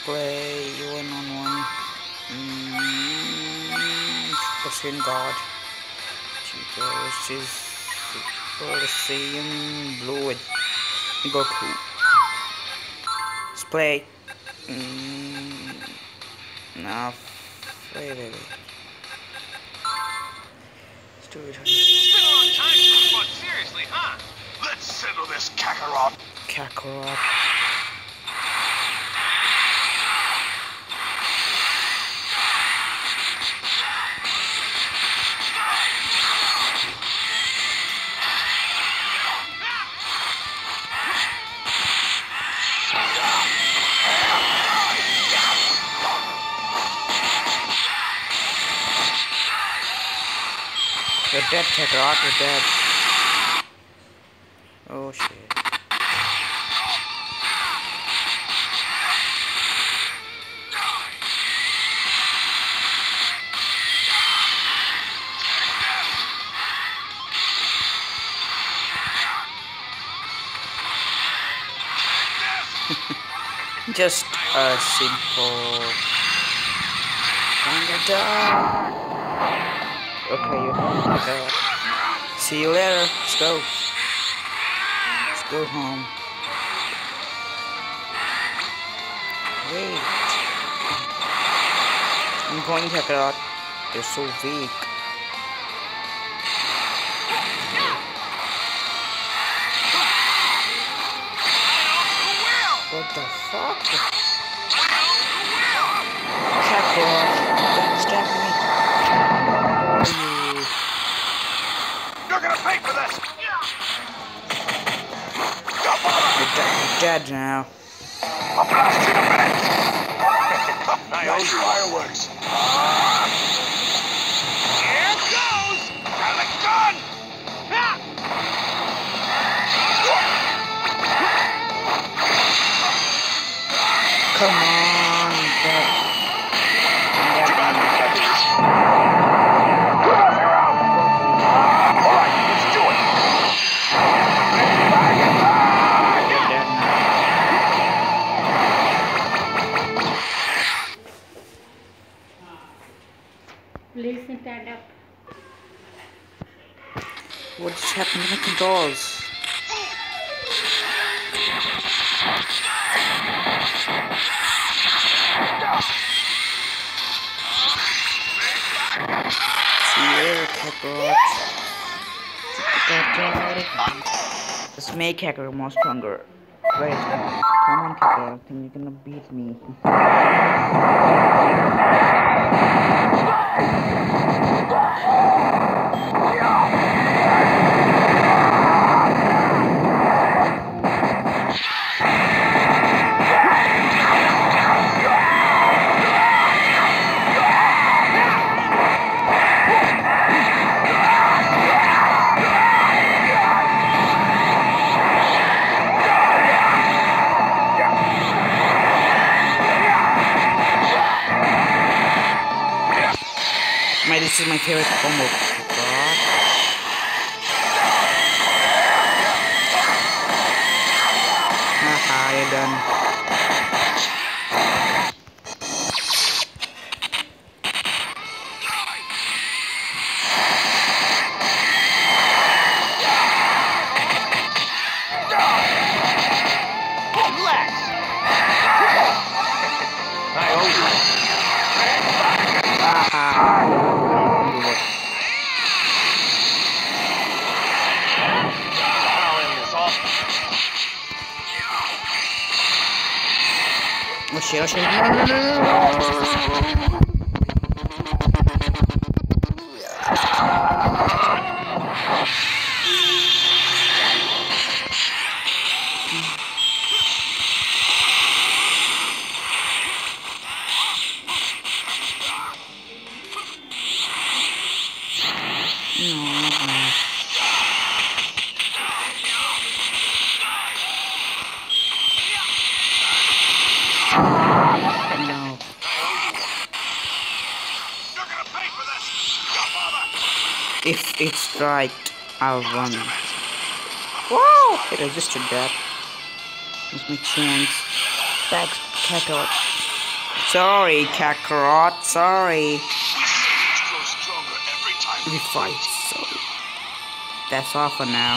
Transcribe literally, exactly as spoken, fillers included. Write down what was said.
play one on one. Mm, Super Saiyan God. Chica versus Super Saiyan Blue with Goku. Let's play. Mm, no, wait, wait, wait. Let's do it. It's been a long time since we fought seriously, huh? Let's settle this Kakarot. Kakarot. You're dead, Kakarot, you're dead. Oh shit. Just a simple kinda done. Okay, you have that. See you later. Let's go. Let's go home. Wait. I'm going to check it out. You're so weak. What the fuck? Kakarot, backstab me. You. You're gonna pay for this. You're dead, you're dead now. I'll blast you to bits. Nice fireworks. Here goes! Got a gun. Come on, dead. Alright, let's do it. You're dead now. Please stand up. What just happened to my controls? See you later, Kakarot. Let's make Kakarot more stronger. Wait, come on, Kakarot. I think you're gonna beat me. My, this is my favorite combo. God. Haha, you're done. Relax! I owe you. Haha. I'll end this off. Oh shit, oh shit. No, no, no, no, no. No. If it's right, I'll run. Wow! It resisted that. That's my chance. Back, Kakarot. Sorry, Kakarot. Sorry. Grow stronger every time We fight. So that's all for now.